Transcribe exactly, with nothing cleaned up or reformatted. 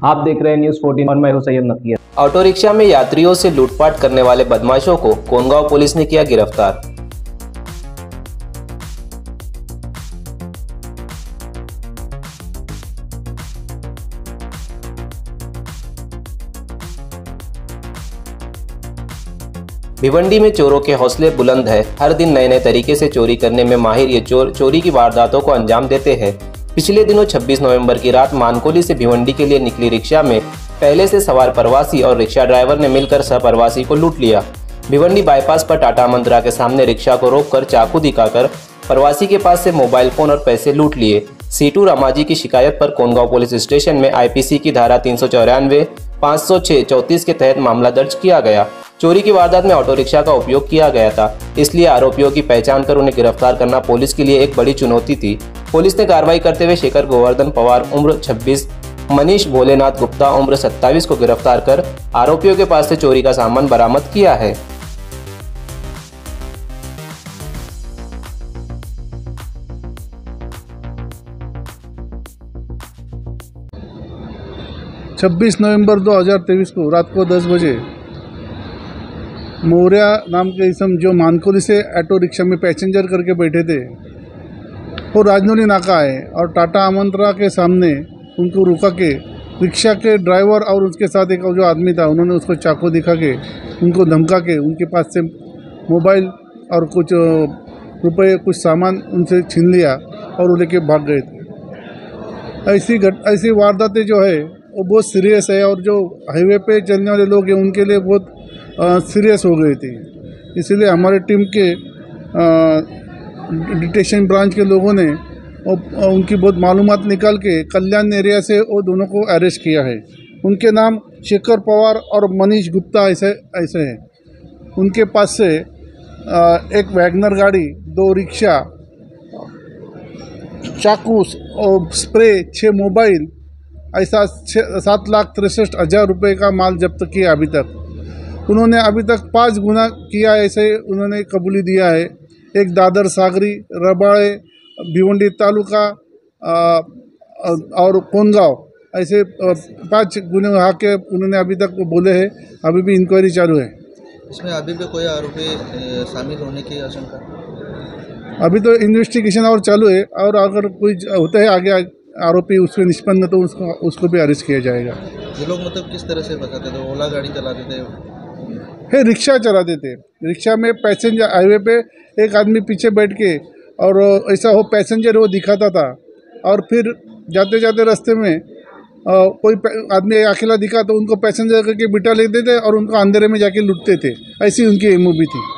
आप देख रहे हैं न्यूज़ चौदह और मैं हूं सैयद नकीर। ऑटो रिक्शा में यात्रियों से लूटपाट करने वाले बदमाशों को कोंडागांव पुलिस ने किया गिरफ्तार। भिवंडी में चोरों के हौसले बुलंद है। हर दिन नए नए तरीके से चोरी करने में माहिर ये चोर चोरी की वारदातों को अंजाम देते हैं। पिछले दिनों छब्बीस नवंबर की रात मानकोली से भिवंडी के लिए निकली रिक्शा में पहले से सवार प्रवासी और रिक्शा ड्राइवर ने मिलकर सहप्रवासी को लूट लिया। भिवंडी बाईपास पर टाटा मंत्रा के सामने रिक्शा को रोककर चाकू दिखाकर प्रवासी के पास से मोबाइल फोन और पैसे लूट लिए। सीटू रामाजी की शिकायत पर कोंडागांव पुलिस स्टेशन में आईपीसी की धारा तीन सौ चौरानवे पाँच सौ छह चौंतीस के तहत मामला दर्ज किया गया। चोरी की वारदात में ऑटो रिक्शा का उपयोग किया गया था, इसलिए आरोपियों की पहचान कर उन्हें गिरफ्तार करना पुलिस के लिए एक बड़ी चुनौती थी। पुलिस ने कार्रवाई करते हुए शेखर गोवर्धन पवार उम्र छब्बीस, मनीष भोलेनाथ गुप्ता उम्र सत्ताईस को गिरफ्तार कर आरोपियों के पास से चोरी का सामान बरामद किया है। छब्बीस नवंबर दो हज़ार तेईस को रात को दस बजे मौर्या नाम के इसम जो मानकोली से ऑटो रिक्शा में पैसेंजर करके बैठे थे, वो राजनौली नाका आए और टाटा मंत्रा के सामने उनको रुका के रिक्शा के ड्राइवर और उसके साथ एक जो आदमी था, उन्होंने उसको चाकू दिखा के उनको धमका के उनके पास से मोबाइल और कुछ रुपए कुछ सामान उनसे छीन लिया और वो लेके भाग गए थे। ऐसी घट ऐसी वारदातें जो है वो बहुत सीरियस है और जो हाईवे पे चलने वाले लोग हैं उनके लिए बहुत सीरियस हो गई थी। इसीलिए हमारे टीम के डिटेक्शन ब्रांच के लोगों ने उनकी बहुत मालूमात निकाल के कल्याण एरिया से वो दोनों को अरेस्ट किया है। उनके नाम शेखर पवार और मनीष गुप्ता ऐसे ऐसे हैं। उनके पास से एक वैगनर गाड़ी, दो रिक्शा, चाकू और स्प्रे, छः मोबाइल, ऐसा सात लाख तिरसठ हज़ार रुपये का माल जब्त किया। अभी तक उन्होंने अभी तक पाँच गुना किया ऐसे उन्होंने कबूली दिया है। एक दादर सागरी, रबाड़े, भिवंडी तालुका और कोंडागांव ऐसे पांच गुने वहाँ के उन्होंने अभी तक बोले हैं। अभी भी इंक्वायरी चालू है। इसमें अभी भी कोई आरोपी शामिल होने की आशंका? अभी तो इन्वेस्टिगेशन और चालू है और अगर कोई होता है आगे आरोपी उसके निष्पन्न तो उसको उसको भी अरेस्ट किया जाएगा। ये लोग मतलब किस तरह से बचाते थे? ओला गाड़ी चलाते थे, है रिक्शा चलाते थे। रिक्शा में पैसेंजर हाईवे पे एक आदमी पीछे बैठ के और ऐसा हो पैसेंजर वो दिखाता था और फिर जाते जाते रास्ते में आ, कोई आदमी अकेला दिखा तो उनको पैसेंजर करके बिठा लेते थे और उनको अंधेरे में जाके लूटते थे। ऐसी उनकी एमओबी थी।